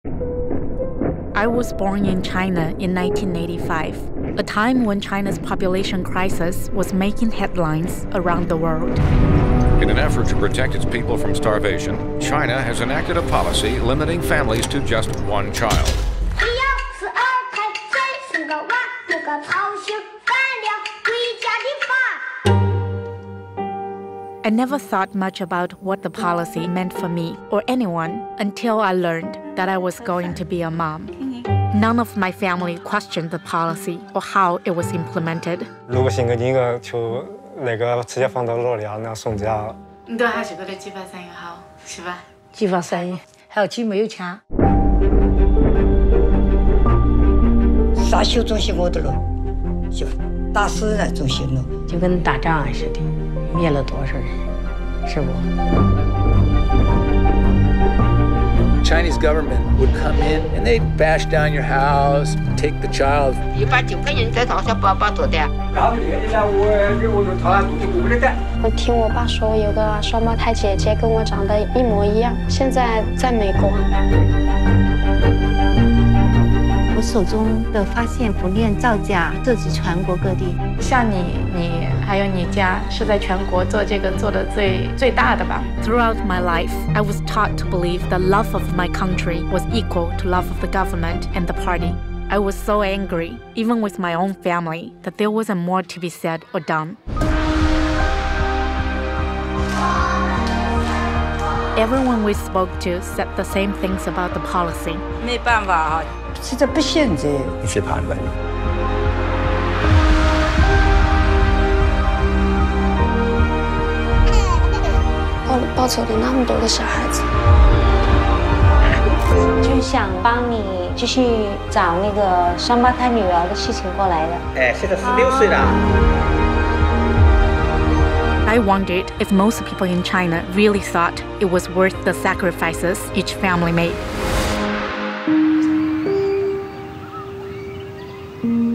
I was born in China in 1985, a time when China's population crisis was making headlines around the world. In an effort to protect its people from starvation, China has enacted a policy limiting families to just one child. I never thought much about what the policy meant for me or anyone until I learned that I was going to be a mom. None of my family questioned the policy or how it was implemented. 如果生个女儿，就那个直接放到老家那送家。 你都还是觉得计划生育好，是吧？ 计划生育，还有几没有钱。啥修中心我都了，就打死人中心了，就跟打仗似的，灭了多少人，是不？ Chinese government would come in and they'd bash down your house, take the child. 189个人在朝小宝宝做的。 我听我爸说，有个双胞胎姐姐跟我长得一模一样，现在在美国。 我手中的发现不链造假涉及全国各地。 像你还有你家是在全国做这个做的最大的吧。 Throughout my life, I was taught to believe the love of my country was equal to love of the government and the party. I was so angry, even with my own family, that there wasn't more to be said or done. Everyone we spoke to said the same things about the policy. 没办法啊，实在不现在。 你是判断。 抱走了那么多个小孩子， 就想帮你继续找那个双胞胎女儿的事情过来的。 哎，现在16岁了。 I wondered if most people in China really thought it was worth the sacrifices each family made.